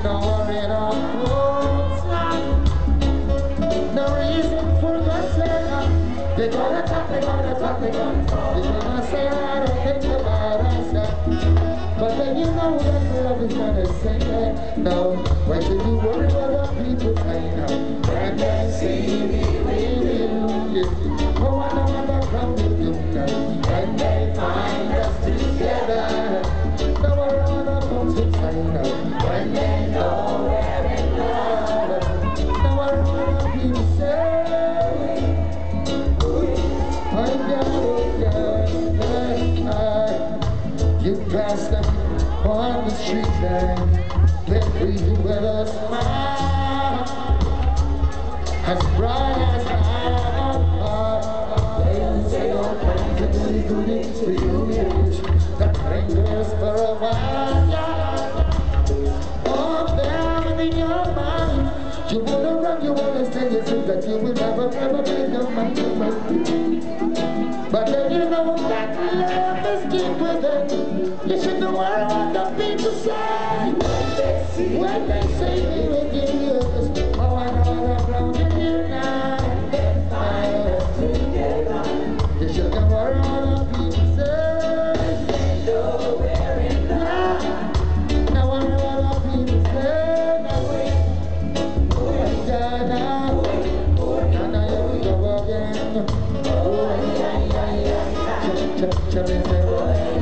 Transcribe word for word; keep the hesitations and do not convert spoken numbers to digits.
no worrying on clothes. No reason for concern. They're gonna talk, they're gonna talk, they're gonna talk. They're gonna say I don't think about us. But then you know that love is gonna say that. No, why should you worry what the people say now? When they see me with you, yes. Oh, I know what they're coming to now. When they find us together, no one on the folks will say no. When they know we're in love, no one on the people say, oh yeah, yeah, you pass them on the street and they greet you with a smile as bright as the they say all kinds of goody goodies for you, that lingers for a while. Oh, them in your mind, you wanna run, you wanna stay, you think that you will never, ever make your mind to make. But then you know that love is deep within. You should know what the people say when they say me with you. Oh, I know I'm proud of you now. You should know what the people say. Know we're in love. Now I know what the people say. Now we, now, now, now here we go again. Oh, yeah, yeah, yeah, yeah. Ch ch ch